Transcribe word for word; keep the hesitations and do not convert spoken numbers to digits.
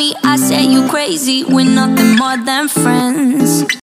me, I say you crazy. We're nothing more than friends.